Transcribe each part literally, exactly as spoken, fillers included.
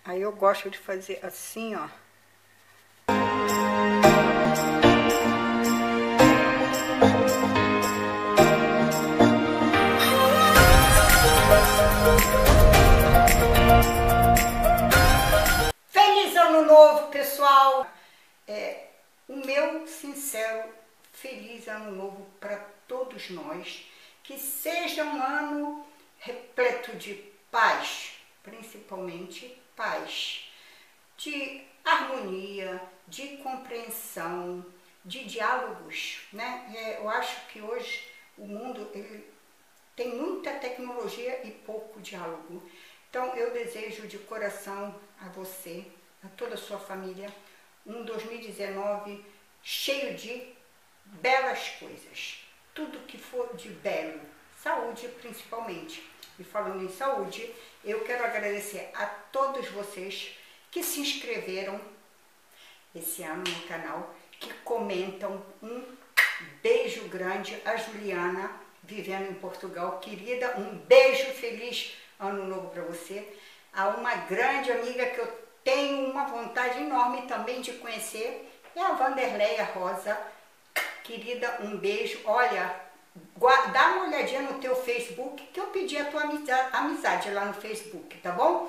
Aí eu gosto de fazer assim, ó. Feliz Ano Novo, pessoal! É, o meu sincero feliz Ano Novo para todos nós. Que seja um ano repleto de paz, principalmente paz, de harmonia, de compreensão, de diálogos, né? É, eu acho que hoje o mundo ele tem muita tecnologia e pouco diálogo. Então eu desejo de coração a você, a toda a sua família, um dois mil e dezenove cheio de belas coisas. Tudo que for de belo, saúde principalmente. E falando em saúde, eu quero agradecer a todos vocês que se inscreveram esse ano no canal, que comentam. Um beijo grande a Juliana, vivendo em Portugal, querida, um beijo, feliz Ano Novo para você. A uma grande amiga que eu tenho uma vontade enorme também de conhecer, é a Vanderleia Rosa, querida, um beijo. Olha, dá uma olhadinha no teu Facebook, que eu pedi a tua amizade lá no Facebook, tá bom?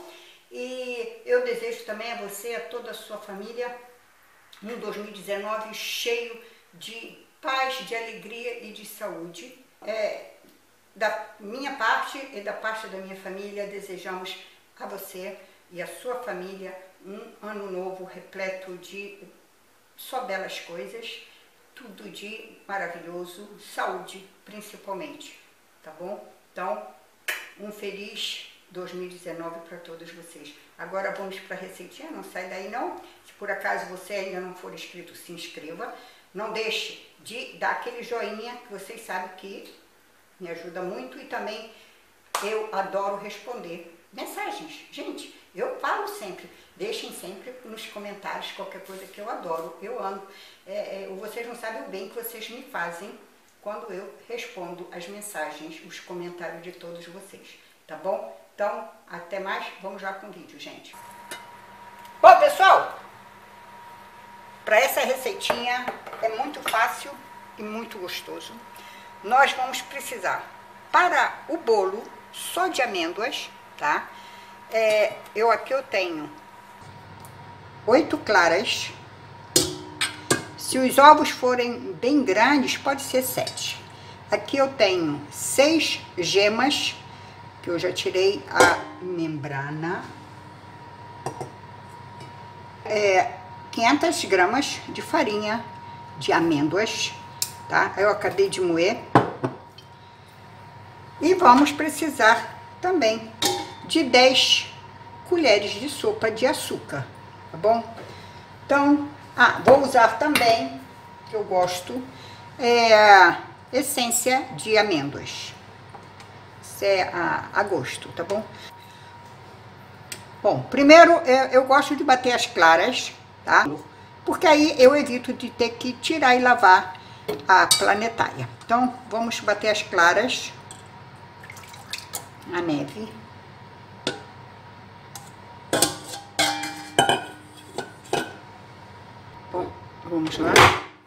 E eu desejo também a você, a toda a sua família, um dois mil e dezenove cheio de paz, de alegria e de saúde. É, da minha parte e da parte da minha família, desejamos a você e a sua família um ano novo repleto de só belas coisas, tudo de maravilhoso, saúde principalmente, tá bom? Então, um feliz dois mil e dezenove para todos vocês. Agora vamos para a receitinha, não sai daí não. Se por acaso você ainda não for inscrito, se inscreva. Não deixe de dar aquele joinha, que vocês sabem que me ajuda muito. E também eu adoro responder mensagens. Gente, eu falo sempre, deixem sempre nos comentários qualquer coisa que eu adoro, eu amo. É, é, vocês não sabem o bem que vocês me fazem quando eu respondo as mensagens, os comentários de todos vocês, tá bom? Então, até mais, vamos já com o vídeo, gente. Bom, pessoal, para essa receitinha é muito fácil e muito gostoso. Nós vamos precisar, para o bolo só de amêndoas, tá? É, eu aqui eu tenho oito claras. Se os ovos forem bem grandes, pode ser sete. Aqui eu tenho seis gemas, que eu já tirei a membrana. É, quinhentas gramas de farinha de amêndoas, tá? Eu acabei de moer. E vamos precisar também de dez colheres de sopa de açúcar, tá bom? Então, ah, vou usar também, que eu gosto, é, essência de amêndoas. Isso é a, a gosto, tá bom? Bom, primeiro eu, eu gosto de bater as claras, tá? Porque aí eu evito de ter que tirar e lavar a planetária. Então, vamos bater as claras na neve. Bom, vamos lá.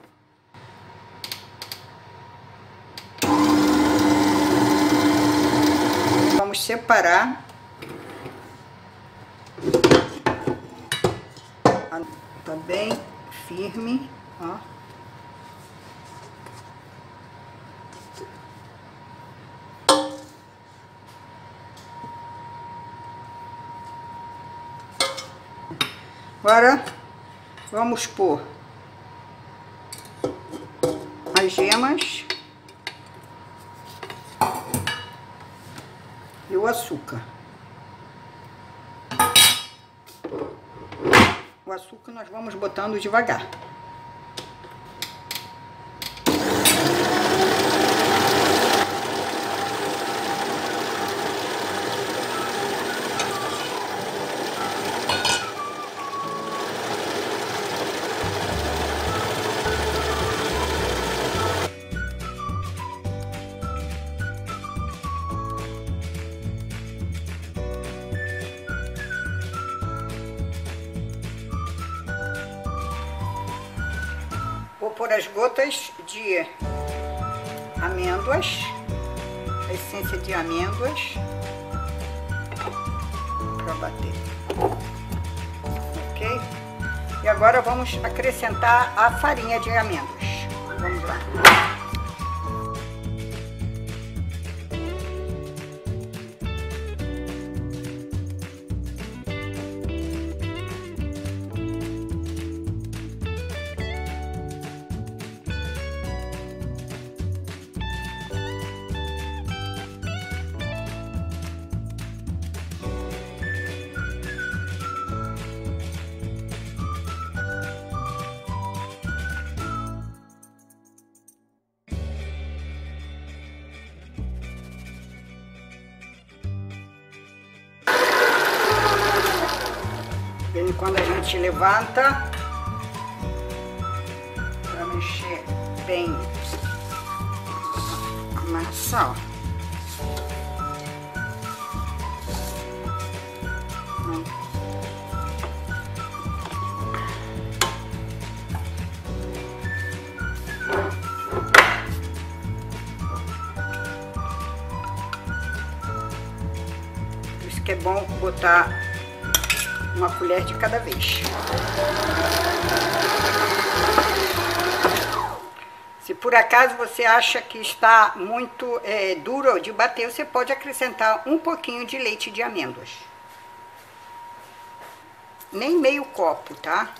Vamos separar. Tá bem firme, ó. Agora vamos pôr as gemas e o açúcar. O açúcar nós vamos botando devagar. pôr as gotas de amêndoas, a essência de amêndoas, para bater, ok? E agora vamos acrescentar a farinha de amêndoas. Vamos lá. E quando a gente levanta, para mexer bem a massa, ó. Por isso que é bom botar uma colher de cada vez. Se por acaso você acha que está muito é, duro de bater, você pode acrescentar um pouquinho de leite de amêndoas. Nem meio copo, tá?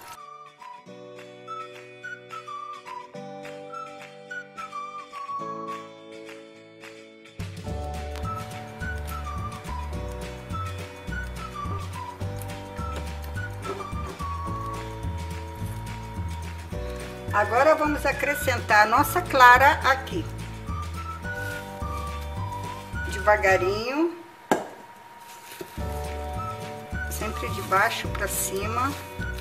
Agora vamos acrescentar a nossa clara aqui. Devagarinho. Sempre de baixo para cima.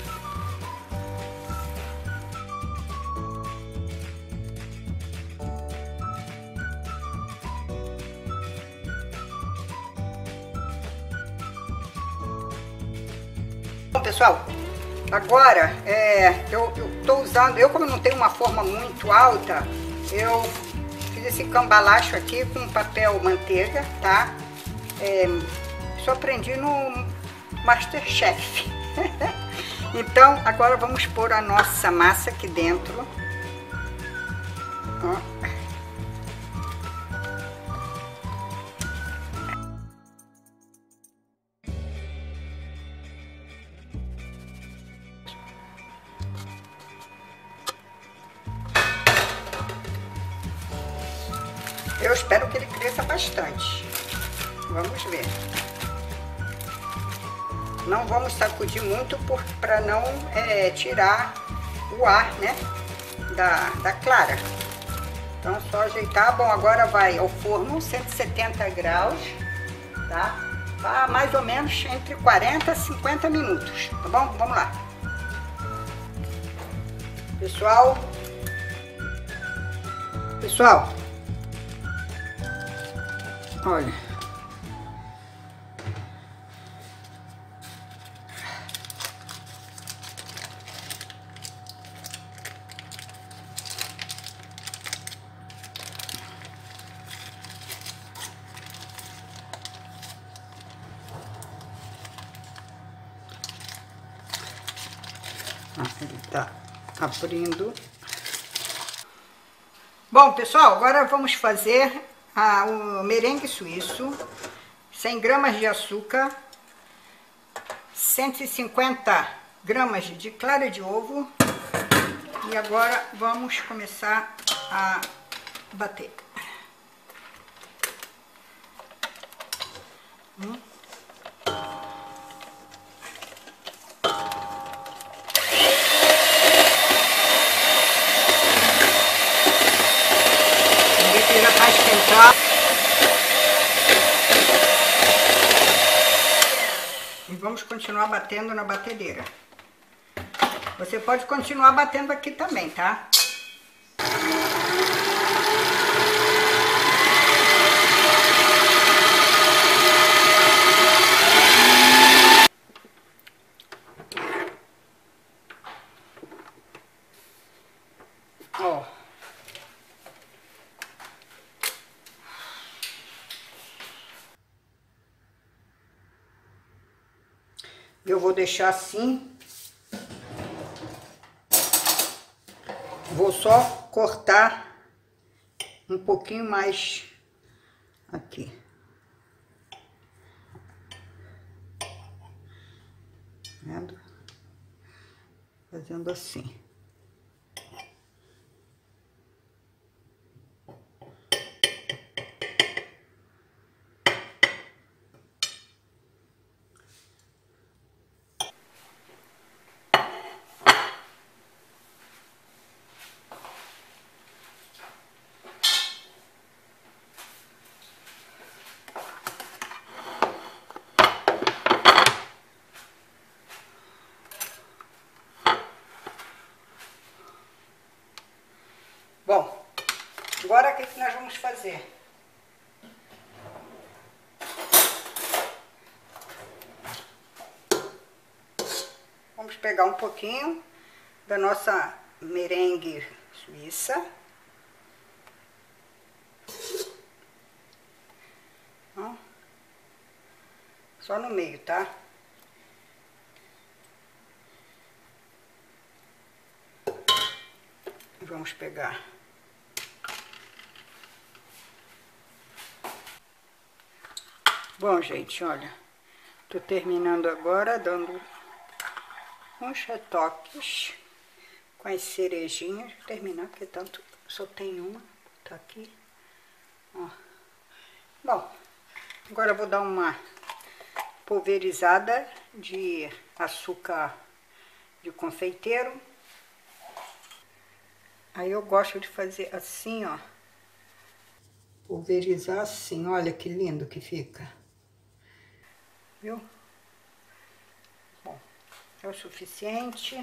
Bom, pessoal, agora, é, eu estou usando, eu como não tenho uma forma muito alta, eu fiz esse cambalacho aqui com papel manteiga, tá? É, isso aprendi no MasterChef. Então, agora vamos pôr a nossa massa aqui dentro. Ó. Eu espero que ele cresça bastante. Vamos ver. Não vamos sacudir muito para não é, tirar o ar, né, da, da clara. Então, só ajeitar. Bom, agora vai ao forno, cento e setenta graus, tá? Tá mais ou menos entre quarenta e cinquenta minutos, tá bom? Vamos lá. Pessoal. Pessoal. Olha, ah, ele tá abrindo. Bom, pessoal, agora vamos fazer Ah, o merengue suíço, cem gramas de açúcar, cento e cinquenta gramas de clara de ovo. E agora vamos começar a bater. Hum. Já está esquentado. E vamos continuar batendo na batedeira. Você pode continuar batendo aqui também, tá? eu vou deixar assim. Vou só cortar um pouquinho mais aqui. Vendo? Fazendo assim. Bom, agora o que que nós vamos fazer? Vamos pegar um pouquinho da nossa merengue suíça. Ó, só no meio, tá? Vamos pegar Bom, gente, olha, tô terminando agora, dando uns retoques com as cerejinhas. Vou terminar, porque tanto só tem uma, tá aqui, ó. Bom, agora eu vou dar uma pulverizada de açúcar de confeiteiro. Aí eu gosto de fazer assim, ó. Pulverizar assim, olha que lindo que fica. Viu? Bom, é o suficiente.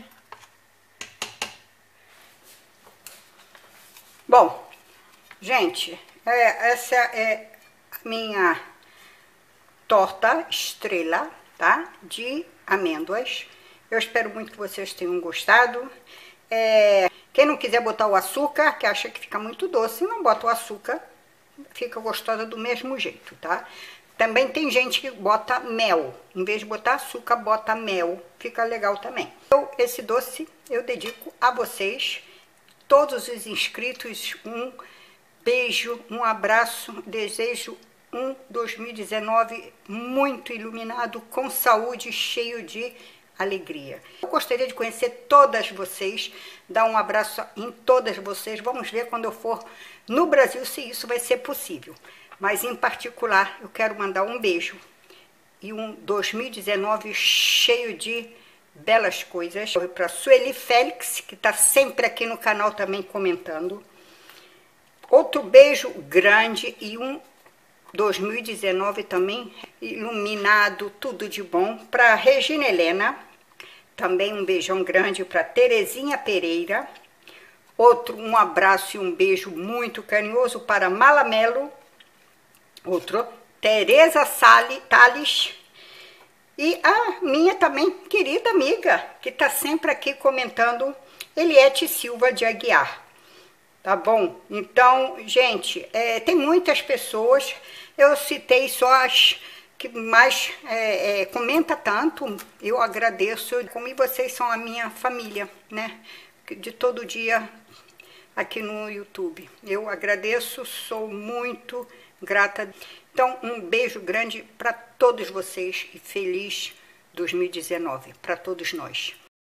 Bom, gente, é, essa é a minha torta estrela, tá? De amêndoas. Eu espero muito que vocês tenham gostado. É, quem não quiser botar o açúcar, que acha que fica muito doce, não bota o açúcar, fica gostosa do mesmo jeito, tá? Também tem gente que bota mel, em vez de botar açúcar, bota mel, fica legal também. Eu, esse doce eu dedico a vocês, todos os inscritos, um beijo, um abraço, desejo um dois mil e dezenove muito iluminado, com saúde, cheio de alegria. Eu gostaria de conhecer todas vocês, dar um abraço em todas vocês. Vamos ver quando eu for no Brasil se isso vai ser possível. Mas em particular eu quero mandar um beijo e um dois mil e dezenove cheio de belas coisas. Para Sueli Félix, que está sempre aqui no canal também comentando. Outro beijo grande e um dois mil e dezenove também iluminado, tudo de bom. Para Regina Helena, também um beijão grande. Para Terezinha Pereira, outro um abraço e um beijo muito carinhoso para Malamelo, outro Tereza Tales, e a minha também querida amiga, que está sempre aqui comentando, Eliette Silva de Aguiar. Tá bom? Então, gente, é, tem muitas pessoas, eu citei só as que mais é, é, comenta tanto, eu agradeço, como vocês são a minha família, né? De todo dia aqui no YouTube. Eu agradeço, sou muito grata. Então, um beijo grande para todos vocês e feliz dois mil e dezenove para todos nós.